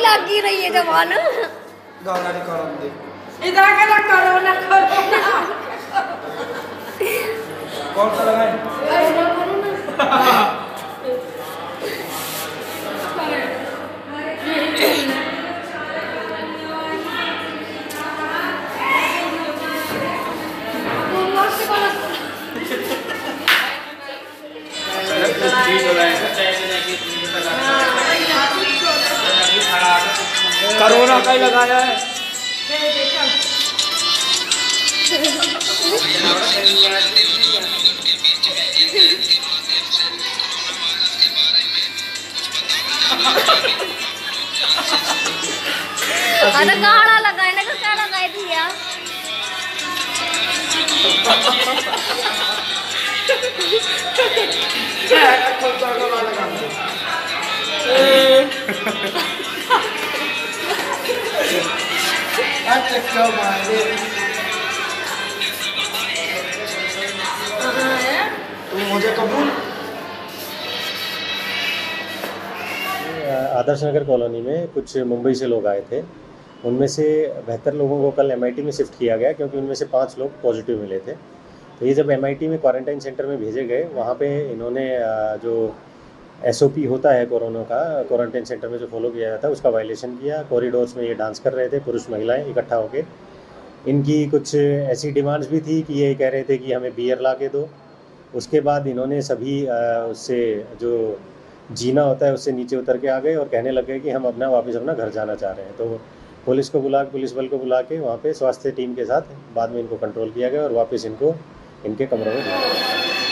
लगी रही है जवान गाड़ी करो दे इधर के ना करो ना कौन सा लगाए कोरोना का ही लगाया है। अरे काढ़ा लगाए ना क्या लगाए दिया मुझे कबूल आदर्श नगर कॉलोनी में कुछ मुंबई से लोग आए थे। उनमें से 72 लोगों को कल एमआईटी में शिफ्ट किया गया क्योंकि उनमें से 5 लोग पॉजिटिव मिले थे। तो ये जब एमआईटी में क्वारंटाइन सेंटर में भेजे गए, वहाँ पे इन्होंने जो एसओपी होता है कोरोना का, क्वारंटाइन सेंटर में जो फॉलो किया जाता है, उसका वायलेशन किया। कॉरिडोर्स में ये डांस कर रहे थे, पुरुष महिलाएं इकट्ठा होकर। इनकी कुछ ऐसी डिमांड्स भी थी कि ये कह रहे थे कि हमें बियर ला के दो। उसके बाद इन्होंने सभी उससे जो जीना होता है उससे नीचे उतर के आ गए और कहने लग गए कि हम वापस अपना घर जाना चाह रहे हैं। तो पुलिस बल को बुला के वहाँ पे स्वास्थ्य टीम के साथ बाद में इनको कंट्रोल किया गया और वापस इनको इनके कमरों में भेजा गया।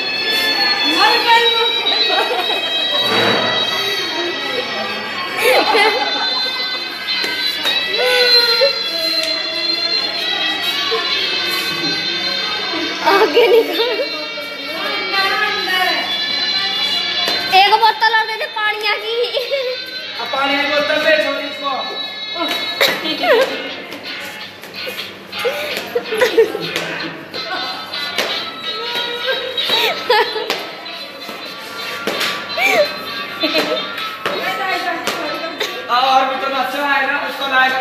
आगे निकाल एक बोतल और दे दे पानिया की पानी की बोतल दे छोटी को और भी तो अच्छा है ना, उसको लाएगा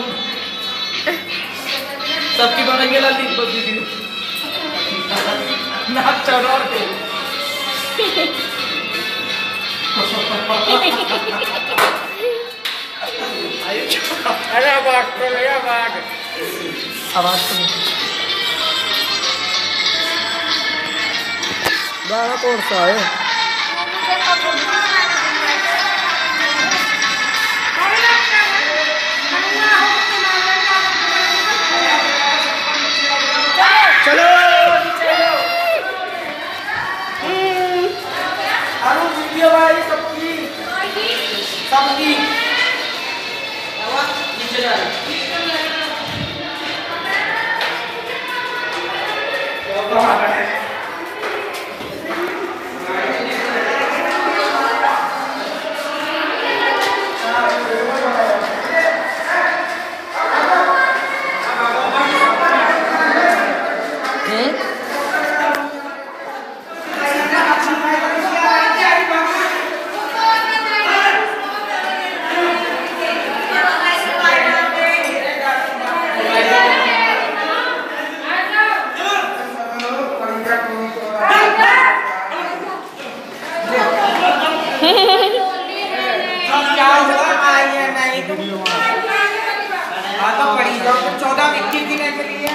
सबकी बनेंगे लाली बदली ना चढ़ और के अरे बात तो भैया बात आवाज तो गाना कौन सा है? चलो अरुण वीडियो भाई सबकी नीचे जा तो पड़ी जाओ 14-21 दिन के लिए